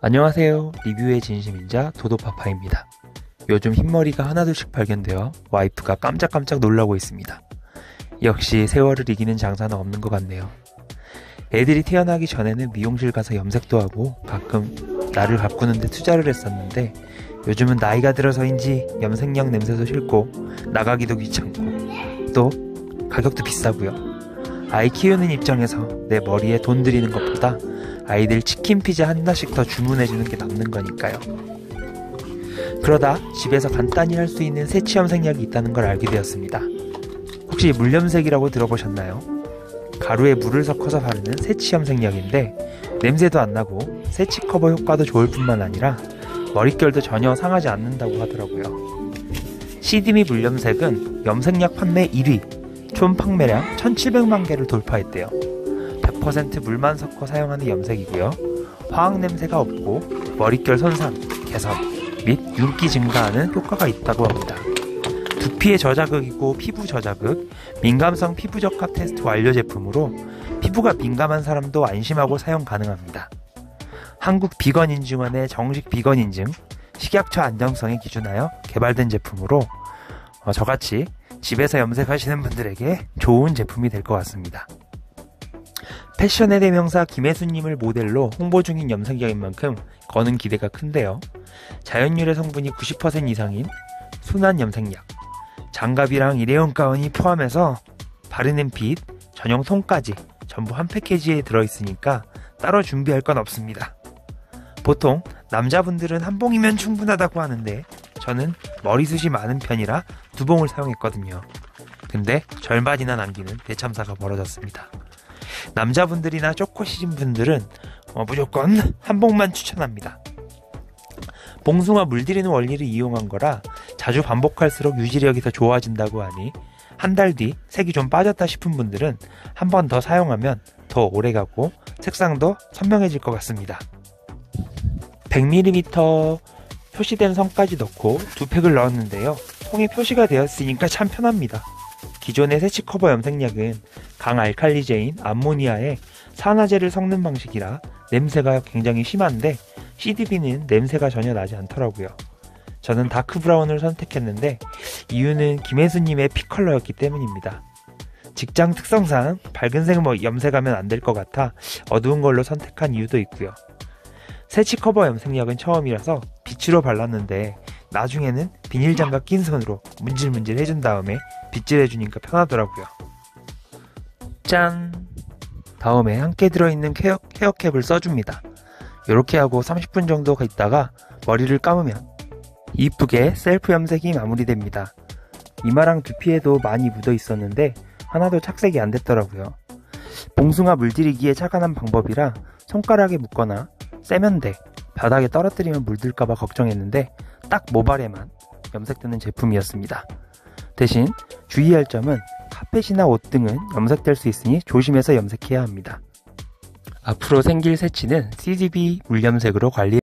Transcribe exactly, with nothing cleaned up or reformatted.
안녕하세요. 리뷰의 진심인자 도도파파입니다. 요즘 흰머리가 하나둘씩 발견되어 와이프가 깜짝깜짝 놀라고 있습니다. 역시 세월을 이기는 장사는 없는 것 같네요. 애들이 태어나기 전에는 미용실 가서 염색도 하고 가끔 나를 가꾸는 데 투자를 했었는데 요즘은 나이가 들어서인지 염색약 냄새도 싫고 나가기도 귀찮고 또 가격도 비싸고요. 아이 키우는 입장에서 내 머리에 돈 들이는 것보다 아이들 치킨 피자 하나씩 더 주문해주는 게 남는 거니까요. 그러다 집에서 간단히 할 수 있는 새치 염색약이 있다는 걸 알게 되었습니다. 혹시 물염색이라고 들어보셨나요? 가루에 물을 섞어서 바르는 새치 염색약인데 냄새도 안 나고 새치 커버 효과도 좋을 뿐만 아니라 머릿결도 전혀 상하지 않는다고 하더라고요. 시드미 물염색은 염색약 판매 일 위, 총 판매량 천칠백만 개를 돌파했대요. 백 퍼센트 물만 섞어 사용하는 염색이고요. 화학 냄새가 없고 머릿결 손상, 개선 및 윤기 증가하는 효과가 있다고 합니다. 두피의 저자극이고 피부 저자극, 민감성 피부 적합 테스트 완료 제품으로 피부가 민감한 사람도 안심하고 사용 가능합니다. 한국 비건인증원의 정식 비건인증, 식약처 안정성에 기준하여 개발된 제품으로 어, 저같이 집에서 염색하시는 분들에게 좋은 제품이 될 것 같습니다. 패션의 대명사 김혜수님을 모델로 홍보 중인 염색약인 만큼 거는 기대가 큰데요. 자연유래 성분이 구십 퍼센트 이상인 순한 염색약, 장갑이랑 일회용 가운이 포함해서 바르는 핏, 전용 솜까지 전부 한 패키지에 들어있으니까 따로 준비할 건 없습니다. 보통 남자분들은 한 봉이면 충분하다고 하는데 저는 머리숱이 많은 편이라 두 봉을 사용했거든요. 근데 절반이나 남기는 대참사가 벌어졌습니다. 남자분들이나 쪼꼬시신 분들은 어, 무조건 한 봉만 추천합니다. 봉숭아 물들이는 원리를 이용한 거라 자주 반복할수록 유지력이 더 좋아진다고 하니 한 달 뒤 색이 좀 빠졌다 싶은 분들은 한 번 더 사용하면 더 오래가고 색상도 선명해질 것 같습니다. 백 밀리리터 표시된 성까지 넣고 두 팩을 넣었는데요. 통에 표시가 되었으니까 참 편합니다. 기존의 새치 커버 염색약은 강알칼리제인 암모니아에 산화제를 섞는 방식이라 냄새가 굉장히 심한데 씨디비는 냄새가 전혀 나지 않더라고요. 저는 다크 브라운을 선택했는데 이유는 김혜수님의 피 컬러였기 때문입니다. 직장 특성상 밝은색 뭐 염색하면 안 될 것 같아 어두운 걸로 선택한 이유도 있고요. 새치 커버 염색약은 처음이라서 빗으로 발랐는데 나중에는 비닐 장갑 낀 손으로 문질문질 해준 다음에 빗질 해주니까 편하더라고요. 짠! 다음에 함께 들어있는 헤어, 헤어캡을 써줍니다. 이렇게 하고 삼십 분 정도 있다가 머리를 감으면 이쁘게 셀프 염색이 마무리됩니다. 이마랑 두피에도 많이 묻어 있었는데 하나도 착색이 안 됐더라고요. 봉숭아 물들이기에 착안한 방법이라 손가락에 묻거나 세면대, 바닥에 떨어뜨리면 물들까봐 걱정했는데 딱 모발에만 염색되는 제품이었습니다. 대신 주의할 점은 카펫이나 옷 등은 염색될 수 있으니 조심해서 염색해야 합니다. 앞으로 생길 새치는 씨디비 물염색으로 관리